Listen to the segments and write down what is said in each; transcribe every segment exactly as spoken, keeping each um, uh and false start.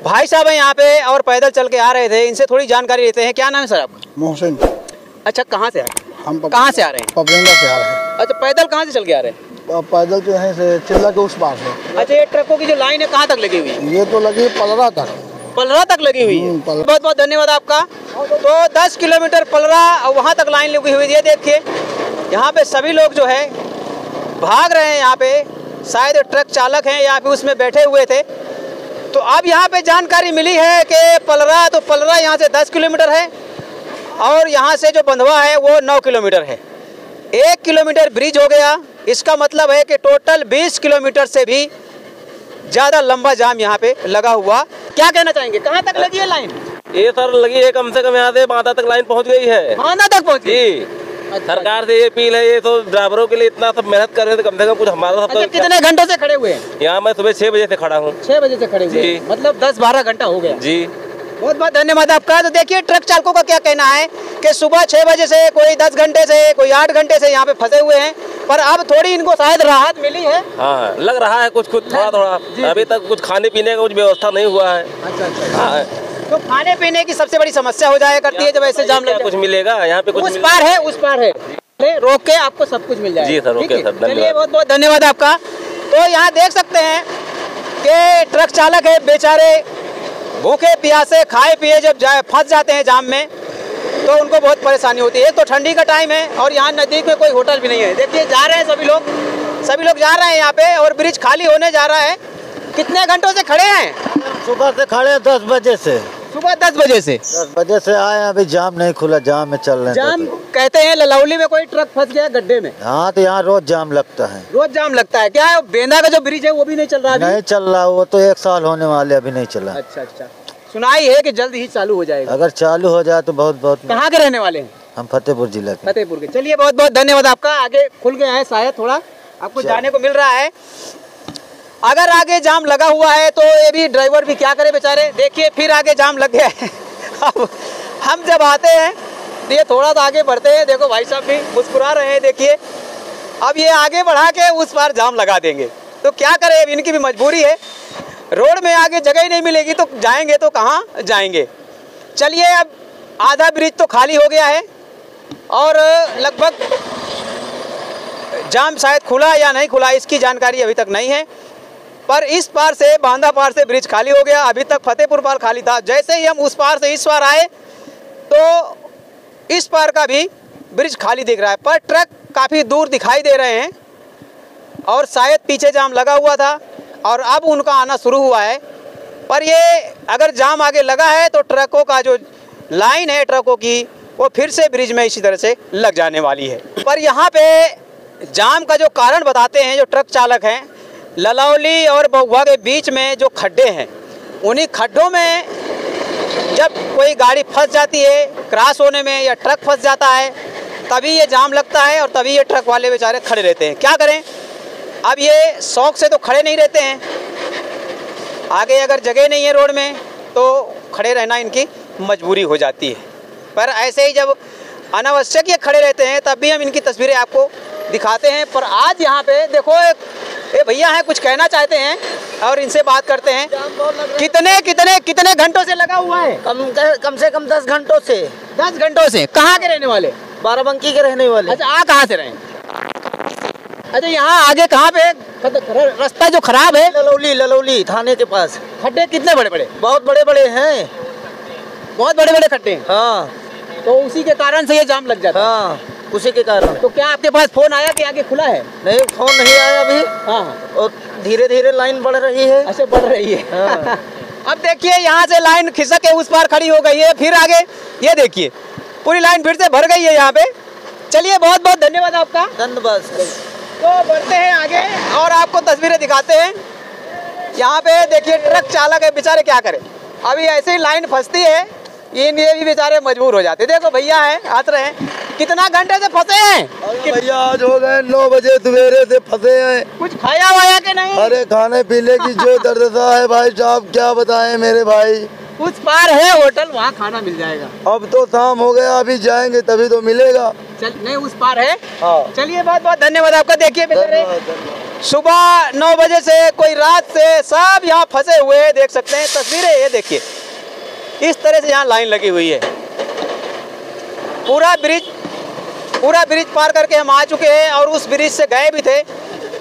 भाई साहब है यहाँ पे और पैदल चल के आ रहे थे, इनसे थोड़ी जानकारी लेते हैं। क्या नाम है सर आपका? मोहसिन। अच्छा, कहाँ से आ रहे हैं? हम कहाँ से आ रहे हैं? पपरेंगा से आ रहे हैं। अच्छा, पैदल कहाँ से चल के आ रहे हैं? पैदल जो है से चिल्ला के उस पार से। अच्छा, ये ट्रकों की जो लाइन है कहाँ तक लगी हुई है? ये तो लगी पलरा तक। पलरा तक लगी हुई है। बहुत बहुत धन्यवाद आपका। तो दस किलोमीटर पलरा और वहाँ तक लाइन लगी हुई है। ये देखिए यहाँ पे सभी लोग जो है भाग रहे हैं। यहाँ पे शायद ट्रक चालक हैं, यहाँ पे उसमें बैठे हुए थे। तो अब यहाँ पे जानकारी मिली है कि पलरा तो पलरा यहाँ से दस किलोमीटर है और यहाँ से जो बंधवा है वो नौ किलोमीटर है। एक किलोमीटर ब्रिज हो गया, इसका मतलब है कि टोटल बीस किलोमीटर से भी ज़्यादा लंबा जाम यहाँ पे लगा हुआ। क्या कहना चाहेंगे, कहाँ तक लगी है लाइन? ये सर लगी है कम से कम यहाँ से बांदा तक लाइन पहुँच गई है। बांदा तक पहुँच गई? अच्छा, सरकार से ये अपील है, ये तो ड्राइवरों के लिए इतना सब मेहनत कर रहे थे, कम से कम कुछ हमारा सब। अच्छा, कितने घंटों से खड़े हुए हैं? यहाँ मैं सुबह छह बजे से खड़ा हूँ। छह बजे से खड़े हुए, मतलब दस बारह घंटा हो गया जी। बहुत बहुत धन्यवाद आपका। तो देखिए ट्रक चालकों का क्या कहना है कि सुबह छह बजे से, कोई दस घंटे से, कोई आठ घंटे से यहाँ पे फंसे हुए हैं, पर अब थोड़ी इनको शायद राहत मिली है। हाँ, लग रहा है कुछ कुछ थोड़ा थोड़ा। अभी तक कुछ खाने पीने का कुछ व्यवस्था नहीं हुआ है। अच्छा अच्छा। तो खाने पीने की सबसे बड़ी समस्या हो जाया करती है जब ऐसे जाम लग। कुछ मिलेगा यहाँ पे? कुछ उस पार है, उस पार है, रोक के आपको सब कुछ मिल जाएगा। जी सर, ओके सर, चलिए बहुत बहुत धन्यवाद आपका। तो यहाँ देख सकते हैं कि ट्रक चालक है बेचारे, भूखे प्यासे खाए पिए जब जाए फंस जाते हैं जाम में तो उनको बहुत परेशानी होती है। एक तो ठंडी का टाइम है और यहाँ नज़दीक में कोई होटल भी नहीं है। देखिए जा रहे हैं सभी लोग, सभी लोग जा रहे हैं यहाँ पे और ब्रिज खाली होने जा रहा है। कितने घंटों से खड़े हैं? सुबह से खड़े हैं, दस बजे से। सुबह दस बजे से? दस बजे से आए, अभी जाम नहीं खुला, जाम में चल रहे हैं। जाम कहते हैं ललौली में कोई ट्रक फंस गया गड्ढे में। हाँ, तो यहाँ रोज जाम लगता है। रोज जाम लगता है? क्या है बेंदा का जो ब्रिज है वो भी नहीं चल रहा? नहीं चल रहा, वो तो एक साल होने वाले, अभी नहीं चला। अच्छा अच्छा, सुनाई है कि जल्द ही चालू हो जाएगा। अगर चालू हो जाए तो बहुत बहुत। कहाँ के रहने वाले हैं? हम फतेहपुर जिला के। फतेहपुर के। चलिए बहुत बहुत धन्यवाद आपका। आगे खुल गया है शायद, थोड़ा आपको जाने को मिल रहा है। अगर आगे जाम लगा हुआ है तो ये भी ड्राइवर भी क्या करे बेचारे। देखिए फिर आगे जाम लग गया है। अब हम जब आते हैं तो ये थोड़ा सा आगे बढ़ते हैं, देखो भाई साहब भी मुस्कुरा रहे हैं। देखिए अब ये आगे बढ़ा के उस पार जाम लगा देंगे तो क्या करें, अब इनकी भी मजबूरी है। रोड में आगे जगह ही नहीं मिलेगी तो जाएंगे तो कहाँ जाएंगे। चलिए अब आधा ब्रिज तो खाली हो गया है और लगभग जाम शायद खुला या नहीं खुला इसकी जानकारी अभी तक नहीं है, पर इस पार से बांदा पार से ब्रिज खाली हो गया। अभी तक फतेहपुर पार खाली था। जैसे ही हम उस पार से इस पार आए तो इस पार का भी ब्रिज खाली दिख रहा है, पर ट्रक काफ़ी दूर दिखाई दे रहे हैं और शायद पीछे जाम लगा हुआ था और अब उनका आना शुरू हुआ है। पर ये अगर जाम आगे लगा है तो ट्रकों का जो लाइन है ट्रकों की वो फिर से ब्रिज में इसी तरह से लग जाने वाली है। पर यहाँ पे जाम का जो कारण बताते हैं जो ट्रक चालक हैं, ललौली और बहुआ के बीच में जो खड्डे हैं, उन्हीं खड्डों में जब कोई गाड़ी फंस जाती है क्रॉस होने में या ट्रक फंस जाता है तभी ये जाम लगता है और तभी ये ट्रक वाले बेचारे खड़े रहते हैं। क्या करें, अब ये शौक से तो खड़े नहीं रहते हैं, आगे अगर जगह नहीं है रोड में तो खड़े रहना इनकी मजबूरी हो जाती है। पर ऐसे ही जब अनावश्यक ये खड़े रहते हैं तब भी हम इनकी तस्वीरें आपको दिखाते हैं। पर आज यहाँ पे देखो एक ये भैया हैं, कुछ कहना चाहते हैं और इनसे बात करते हैं। कितने कितने कितने घंटों से लगा हुआ है? कम कम से कम दस घंटों से। दस घंटों से? कहाँ के रहने वाले? बाराबंकी के रहने वाले। अच्छा, आ कहाँ से रहे? अच्छा, यहाँ आगे कहाँ पे रास्ता जो खराब है? ललौली, ललौली थाने के पास। खड्डे कितने बड़े बड़े? बहुत बड़े बड़े हैं, बहुत बड़े बड़े खड्डे हैं। हाँ, तो उसी के कारण से ये जाम लग जाता है। हाँ, उसी के कारण। तो क्या आपके पास फोन आया कि आगे खुला है? नहीं, फोन नहीं आया अभी। हाँ, और धीरे धीरे लाइन बढ़ रही है। अच्छा, बढ़ रही है। हाँ। अब देखिए यहाँ से लाइन खिसक के उस पार खड़ी हो गई है, फिर आगे ये देखिए पूरी लाइन फिर से भर गई है यहाँ पे। चलिए बहुत बहुत धन्यवाद आपका। धन्यवाद। तो बढ़ते हैं आगे और आपको तस्वीरें दिखाते हैं। यहाँ पे देखिए ट्रक चालक है बेचारे, क्या करें, अभी ऐसे ही लाइन फंसती है, ये भी बेचारे मजबूर हो जाते। देखो भैया है, हंस रहे हैं। कितना घंटे से फंसे हैं? भैया आज हो गए नौ बजे सवेरे से फंसे हैं। कुछ खाया वाया के नहीं? अरे खाने पीने की जो दर्द है भाई साहब, क्या बताएं मेरे भाई। उस पार है होटल, वहाँ खाना मिल जाएगा। अब तो शाम हो गया, अभी जाएंगे तभी तो मिलेगा। चल नहीं, उस पार है। हाँ। चलिए बहुत बहुत धन्यवाद आपका। देखिए बेचारे सुबह नौ बजे से कोई रात से सब यहाँ फंसे हुए हैं, देख सकते हैं तस्वीरें ये देखिए, इस तरह से यहाँ लाइन लगी हुई है। पूरा ब्रिज पूरा ब्रिज पार करके हम आ चुके हैं और उस ब्रिज से गए भी थे।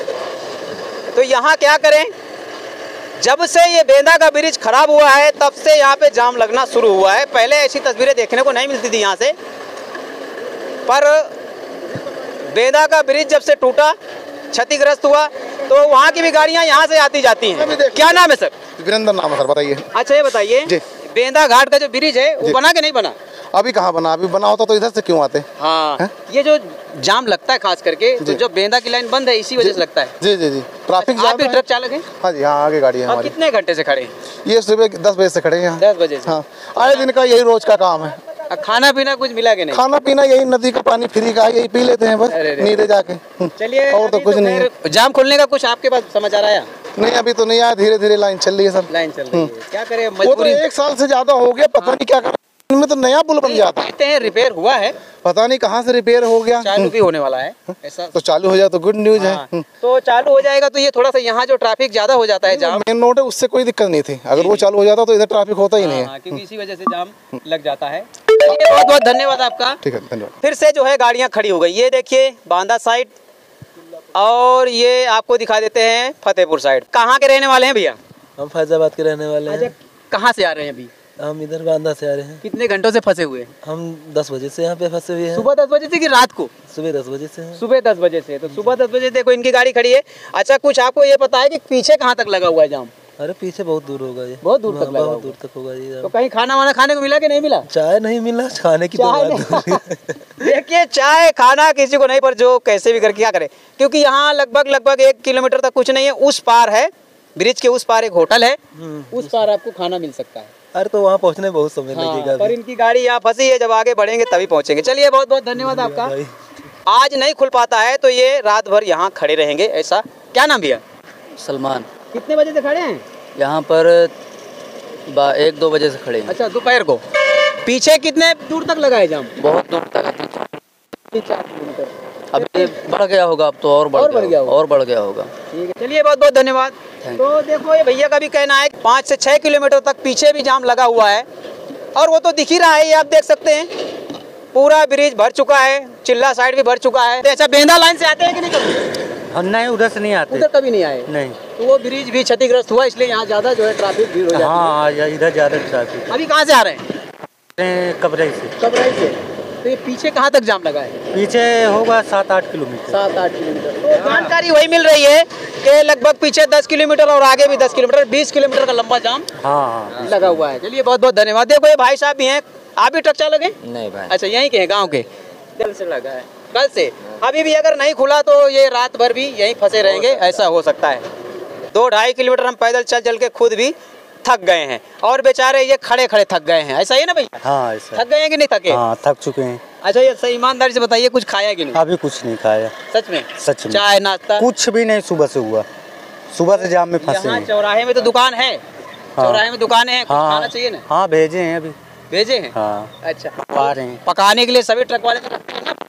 तो यहाँ क्या करें, जब से ये बेंदा का ब्रिज खराब हुआ है तब से यहाँ पे जाम लगना शुरू हुआ है। पहले ऐसी तस्वीरें देखने को नहीं मिलती थी यहाँ से, पर बेंदा का ब्रिज जब से टूटा, क्षतिग्रस्त हुआ, तो वहाँ की भी गाड़ियाँ यहाँ से आती जाती हैं। क्या नाम है सर? वीरेंद्र नाम है सर, बताइए। अच्छा ये बताइए, बेंदा घाट का जो ब्रिज है वो बना के नहीं बना? अभी कहाँ बना, अभी बना होता तो इधर से क्यों आते? हाँ है? ये जो जाम लगता है खास करके, तो जो बेंदा की लाइन बंद है इसी वजह से लगता है। जी जी जी, ट्रैफिक आप भी ट्रक चालक हैं? हाँ जी, हाँ आगे गाड़ी है हमारी। कितने घंटे से खड़े हैं? ये सुबह दस बजे से खड़े हैं यहाँ। दस बजे से? हाँ, आए दिन का यही रोज का काम है। खाना पीना कुछ मिला के नहीं? खाना पीना यही नदी का पानी फ्री का, यही पी लेते हैं बस नीचे जाके। चलिए, और तो कुछ तो नहीं। जाम खुलने का कुछ आपके पास समाचार आया? नहीं, अभी तो नहीं आया, धीरे धीरे लाइन चल रही है सर। लाइन चल रही है, क्या करें, वो तो एक साल से ज्यादा हो गया, पता नहीं क्या कर, इनमें तो नया पुल बन जाता कहते हैं रिपेयर हुआ है, पता नहीं कहाँ से रिपेयर हो गया। चालू भी होने वाला है ऐसा। तो चालू हो जाए तो गुड न्यूज है। तो चालू हो जाएगा तो ये थोड़ा सा यहाँ जो ट्रैफिक ज्यादा हो जाता है, जाम मेन रोड है, उससे कोई दिक्कत नहीं थी। अगर वो चालू हो जाता तो इधर ट्रैफिक होता ही नहीं है, क्योंकि इसी वजह से जाम लग जाता है। बहुत बहुत धन्यवाद आपका। ठीक है, धन्यवाद। फिर से जो है गाड़ियाँ खड़ी हो गई, ये देखिए बांदा साइड, और ये आपको दिखा देते हैं फतेहपुर साइड। कहाँ के रहने वाले हैं भैया? हम फैजाबाद के रहने वाले हैं। कहाँ से आ रहे हैं अभी? हम इधर बांदा से आ रहे हैं। कितने घंटों से फंसे हुए हैं? हम दस बजे से यहाँ पे फंसे हुए हैं। सुबह दस बजे से कि रात को? सुबह दस बजे से हैं। सुबह दस बजे से। तो सुबह दस बजे देखो इनकी गाड़ी खड़ी है। अच्छा, कुछ आपको ये पता है कि पीछे कहाँ तक लगा हुआ है जाम? अरे पीछे बहुत दूर होगा ये, बहुत दूर तक लगा बहुत दूर तक होगा ये। तो कहीं खाना वाना खाने को मिला कि नहीं मिला? चाय नहीं मिला, खाने की तो बात। देखिए, चाय खाना किसी को नहीं, पर जो कैसे भी करके क्या करे, क्योंकि यहाँ लगभग लगभग एक किलोमीटर तक कुछ नहीं है। उस पार है, ब्रिज के उस पार एक होटल है, उस पार आपको खाना मिल सकता है। अरे तो वहाँ पहुँचने बहुत समय लगेगा, पर इनकी गाड़ी यहाँ फंसी है, जब आगे बढ़ेंगे तभी पहुँचेंगे। चलिए, बहुत बहुत धन्यवाद आपका। आज नहीं खुल पाता है तो ये रात भर यहाँ खड़े रहेंगे ऐसा। क्या नाम भैया? सलमान। कितने बजे से खड़े हैं यहाँ पर? एक दो बजे से खड़े हैं। अच्छा, दोपहर को। पीछे कितने दूर तक लगा है जाम? बहुत दूर तक है, तीन चार किलोमीटर। अभी बढ़ गया होगा, अब तो और बढ़ और बढ़ गया होगा। और बढ़ गया होगा। ठीक है, चलिए, बहुत बहुत धन्यवाद। तो देखो, ये भैया का भी कहना है पाँच से छः किलोमीटर तक पीछे भी जाम लगा हुआ है, और वो तो दिख ही रहा है, ये आप देख सकते हैं। पूरा ब्रिज भर चुका है, चिल्ला साइड भी भर चुका है। अच्छा, बेंदा लाइन से आते हैं कि नहीं कभी? नहीं, उधर से नहीं आते। उधर कभी नहीं आए? नहीं। तो वो ब्रिज भी क्षतिग्रस्त हुआ, इसलिए यहाँ ज्यादा जो है ट्रैफिक भीड़ हो जाती है। हाँ, इधर ज्यादा ट्रैफिक। अभी कहाँ से आ रहे हैं? कबराई से। कबराई से। तो ये पीछे कहाँ तक जाम लगा है? पीछे होगा सात आठ किलोमीटर। सात आठ किलोमीटर। तो जानकारी वही मिल रही है कि लगभग पीछे दस किलोमीटर और आगे भी दस किलोमीटर, बीस किलोमीटर का लंबा जाम हाँ हाँ लगा हुआ है। चलिए, बहुत बहुत धन्यवाद। देखो, ये भाई साहब भी हैं। आप भी ट्रक चालक हैं? नहीं भाई। अच्छा, यहीं के हैं, गाँव के? कल से लगा है। कल से? अभी भी अगर नहीं खुला तो ये रात भर भी यहीं फंसे रहेंगे, ऐसा हो सकता है। दो ढाई किलोमीटर हम पैदल चल चल के खुद भी थक गए हैं, और बेचारे ये खड़े खड़े थक गए हैं। ऐसा ही है ना भैया? हाँ, ऐसा। थक गए हैं कि नहीं थके? हाँ, थक चुके हैं। अच्छा, ये सही ईमानदारी से बताइए, कुछ खाया कि नहीं? अभी कुछ नहीं खाया। सच में? सच में। चाय नाश्ता कुछ भी नहीं, सुबह से हुआ। सुबह से जाम में फंसे यहाँ हैं। चौराहे में तो दुकान है। हाँ। चौराहे में दुकानें हैं, कुछ हाँ, खाना चाहिए ना? हाँ, भेजे हैं अभी। भेजे हैं? हाँ, अच्छा, पका रहे हैं। पकाने के लिए सभी ट्रक वाले तो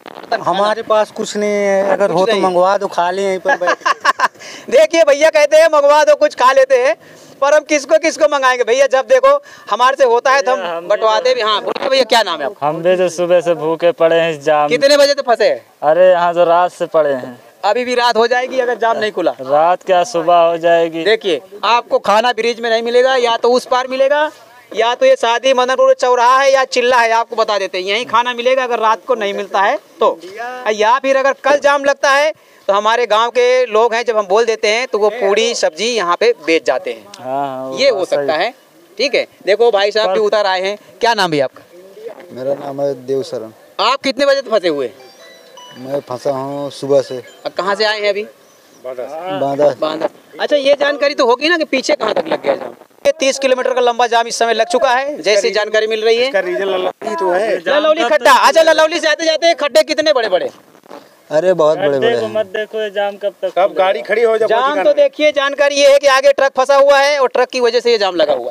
हमारे पास कुछ नहीं है, अगर हो तो मंगवा दो, खा ले यहीं पर बैठ। देखिए, भैया कहते हैं मंगवा दो, कुछ खा लेते हैं, पर हम किसको किसको मंगाएंगे भैया? जब देखो हमारे से होता है तो हम बंटवाते भी। हाँ, बोलिए भैया, क्या नाम है आपका? हम भी जो सुबह से भूखे पड़े हैं इस जाम। कितने बजे से फंसे हैं? अरे यहाँ जो रात से पड़े हैं। अभी भी रात हो जाएगी अगर जाम नहीं खुला? रात क्या, सुबह हो जाएगी। देखिए, आपको खाना ब्रिज में नहीं मिलेगा, या तो उस पार मिलेगा, या तो ये शादी मदनपुर चौराहा है या चिल्ला है, आपको बता देते हैं यहीं खाना मिलेगा अगर रात को नहीं मिलता है तो। या फिर अगर कल जाम लगता है तो हमारे गांव के लोग हैं, जब हम बोल देते हैं तो वो पूरी सब्जी यहाँ पे बेच जाते हैं। हाँ, ये हो सकता है। ठीक है, देखो भाई साहब भी उतर आए हैं। क्या नाम है आपका? मेरा नाम है देवशरण। आप कितने बजे से फंसे हुए? मैं फंसा हूँ सुबह से। अब कहाँ से आए हैं अभी? बांदा। बांदा। अच्छा, ये जानकारी तो होगी ना कि पीछे कहाँ तक लग गया जाम? ये तीस किलोमीटर का लंबा जाम इस समय लग चुका है, जैसी जानकारी मिल रही है। तो है ललौली खड्डा। अच्छा, ललौली से आते जाते खड्डे कितने बड़े बड़े? अरे बहुत बड़े बड़े हैं। मत देखो ये जाम कब तक, कब गाड़ी खड़ी हो जाए। जाम तो देखिए, जानकारी ये है कि आगे ट्रक फंसा हुआ है और ट्रक की वजह से ये जाम लगा हुआ है।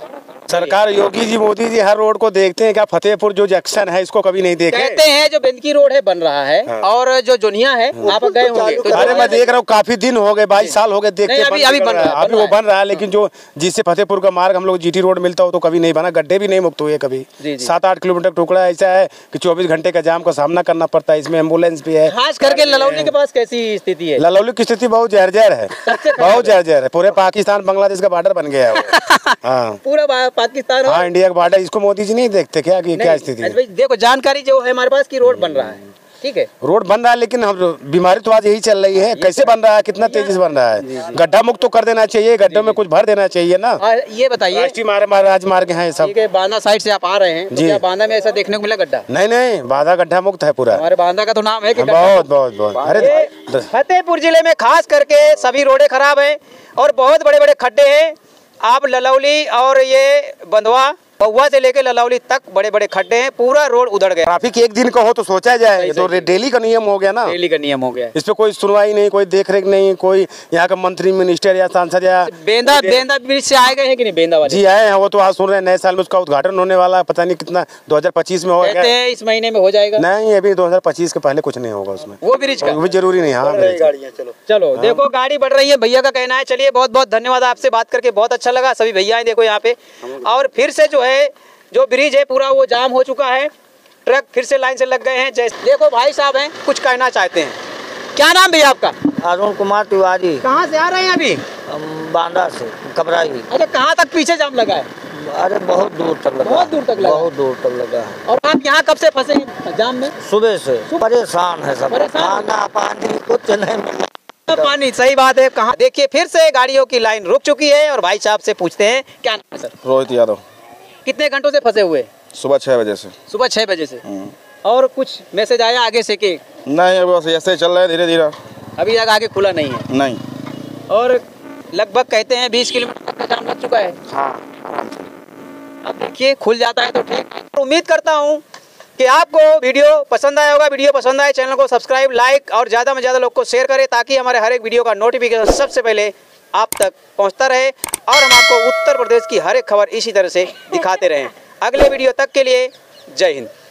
सरकार योगी जी मोदी जी हर रोड को देखते हैं क्या? फतेहपुर जो जंक्शन है इसको कभी नहीं देखे? कहते हैं जो बेंदकी रोड है बन रहा है। हाँ। और जो जोनिया है आप गए होंगे तो अरे मैं देख रहा हूँ काफी दिन हो गए, बाईस साल हो गए देखते। अभी अभी बन रहा है, अभी वो बन रहा है, लेकिन जो जिससे फतेहपुर का मार्ग हम लोग जीटी रोड मिलता हो तो कभी नहीं बना, गड्ढे भी नहीं मुक्त हुए कभी। सात आठ किलोमीटर टुकड़ा ऐसा है कि चौबीस घंटे का जाम का सामना करना पड़ता है, इसमें एम्बुलेंस भी है। खास करके ललौली के पास कैसी स्थिति है? ललौली की स्थिति बहुत जर्जर है, बहुत जर्जर है, पूरे पाकिस्तान बांग्लादेश का बॉर्डर बन गया है। हाँ पूरा पाकिस्तान, हाँ इंडिया का बॉर्डर, इसको मोदी जी नहीं देखते क्या कि क्या स्थिति है? देखो जानकारी जो है हमारे पास की रोड बन रहा है, ठीक है रोड बन रहा है, लेकिन हम बीमारी तो आज यही चल रही है, कैसे बन रहा है, कितना तेजी से बन रहा है? गड्ढा मुक्त तो कर देना चाहिए, गड्ढों में कुछ भर देना चाहिए ना। ये बताइए राष्ट्रीय राजमार्ग है सब, बांदा साइड से आप आ रहे हैं, क्या बांदा में ऐसा देखने को मिला गड्ढा? नहीं नहीं, बांदा गड्ढा मुक्त है पूरा। हमारे बांदा का तो नाम है कि बहुत बहुत बहुत। अरे फतेहपुर जिले में खास करके सभी रोडें खराब हैं और बहुत बड़े बड़े खड्डे हैं। आप ललौली और ये बंधवा पहुआ से लेके ललौली तक बड़े बड़े खड्डे हैं, पूरा रोड उधड़ गया। ट्रैफिक एक दिन का हो तो सोचा जाए, तो डेली का नियम हो गया ना, डेली का नियम हो गया। इस पे कोई सुनवाई नहीं, कोई देखरेख नहीं, कोई यहाँ का मंत्री मिनिस्टर या सांसद या बेंदा बेंदा ब्रिज से आए गए हैं कि नहीं? बेंदा वाले जी आए हैं, वो तो आज सुन रहे हैं नए साल में उसका उद्घाटन होने वाला है, पता नहीं कितना दो हजार पच्चीस में होगा, इस महीने में हो जाएगा। नहीं अभी दो हजार पच्चीस के पहले कुछ नहीं होगा उसमें, वो ब्रिज का भी जरूरी नहीं। हाँ चलो चलो देखो गाड़ी बढ़ रही है, भैया का कहना है। चलिए बहुत बहुत धन्यवाद, आपसे बात करके बहुत अच्छा लगा। सभी भैया देखो यहाँ पे, और फिर से जो है जो ब्रिज है पूरा वो जाम हो चुका है, ट्रक फिर से लाइन से लग गए हैं। जैसे देखो भाई साहब हैं, कुछ कहना चाहते हैं। क्या नाम भैया आपका? अरुण कुमार तिवारी। कहाँ से आ रहे हैं अभी? बांदा से कबराई। अच्छा कहाँ तक पीछे जाम लगा है? अरे बहुत दूर तक लगा, बहुत दूर तक लगा, बहुत दूर तक लगा। और आप यहाँ कब से फंसे हैं जाम में? सुबह से परेशान है सब, परेशान? खाना पानी कुछ नहीं मिला। पानी, सही बात है। कहाँ देखिए फिर से गाड़ियों की लाइन रुक चुकी है और भाई साहब से पूछते हैं क्या नाम है सर? रोहित यादव। कितने घंटों से फंसे हुए? सुबह छह बजे से। सुबह छह बजे से। और कुछ मैसेज आया आगे से कि नहीं? बस ऐसे चल रहा है धीरे धीरे, अभी तक आगे खुला नहीं है। नहीं। और लगभग कहते हैं बीस किलोमीटर तक का जाम लग चुका है। हाँ अब देखिए खुल जाता है तो ठीक। उम्मीद करता हूँ कि आपको वीडियो पसंद आया होगा। वीडियो पसंद आए चैनल को सब्सक्राइब, लाइक और ज़्यादा में ज़्यादा लोग को शेयर करें, ताकि हमारे हर एक वीडियो का नोटिफिकेशन सबसे पहले आप तक पहुंचता रहे और हम आपको उत्तर प्रदेश की हर एक खबर इसी तरह से दिखाते रहें। अगले वीडियो तक के लिए जय हिंद।